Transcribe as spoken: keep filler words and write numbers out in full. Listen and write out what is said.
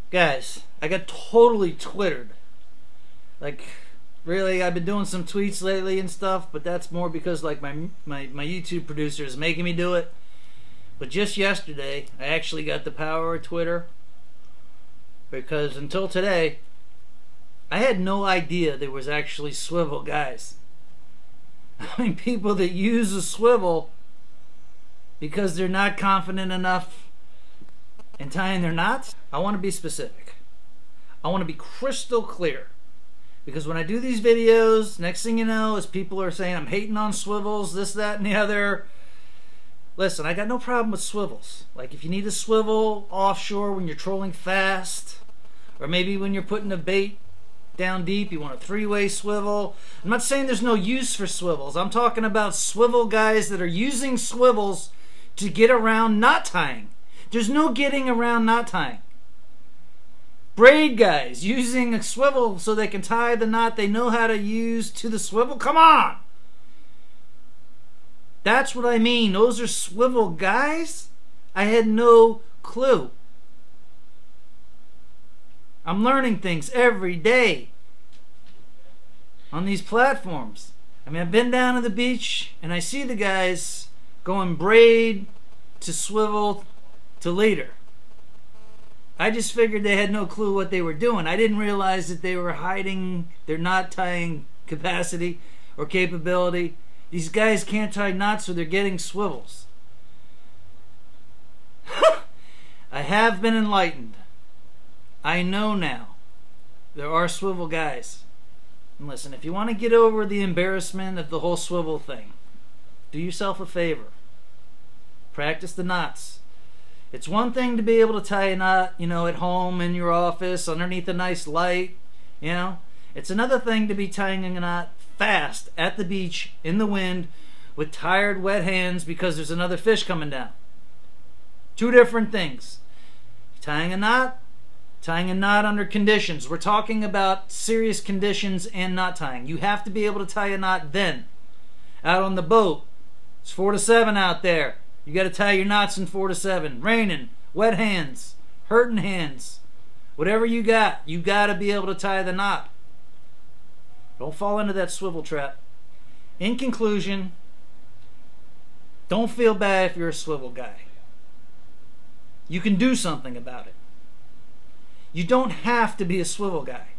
Guys, I got totally twittered. Like, really, I've been doing some tweets lately and stuff, but that's more because like my my, my YouTube producer is making me do it. But just yesterday, I actually got the power of Twitter, because until today, I had no idea there was actually Swivel Guys. I mean, people that use a swivel because they're not confident enough in tying their knots. I want to be specific. I want to be crystal clear. Because when I do these videos, next thing you know is people are saying I'm hating on swivels, this, that, and the other. Listen, I got no problem with swivels. Like if you need a swivel offshore when you're trolling fast, or maybe when you're putting a bait down deep, you want a three-way swivel. I'm not saying there's no use for swivels. I'm talking about swivel guys that are using swivels to get around knot tying. There's no getting around knot tying. Braid guys using a swivel so they can tie the knot they know how to use to the swivel. Come on! That's what I mean. Those are swivel guys? I had no clue. I'm learning things every day on these platforms. I mean, I've been down to the beach and I see the guys going braid to swivel to leader. I just figured they had no clue what they were doing. I didn't realize that they were hiding their knot tying capacity or capability. These guys can't tie knots, so they're getting swivels. I have been enlightened. I know now there are swivel guys. And listen, if you want to get over the embarrassment of the whole swivel thing, do yourself a favor. Practice the knots. It's one thing to be able to tie a knot, you know, at home, in your office, underneath a nice light, you know. It's another thing to be tying a knot fast at the beach, in the wind, with tired, wet hands because there's another fish coming down. Two different things. Tying a knot, tying a knot under conditions. We're talking about serious conditions and knot tying. You have to be able to tie a knot then. Out on the boat, it's four to seven out there. You got to tie your knots in four to seven. Raining, wet hands, hurting hands. Whatever you got, you got to be able to tie the knot. Don't fall into that swivel trap. In conclusion, don't feel bad if you're a swivel guy. You can do something about it. You don't have to be a swivel guy.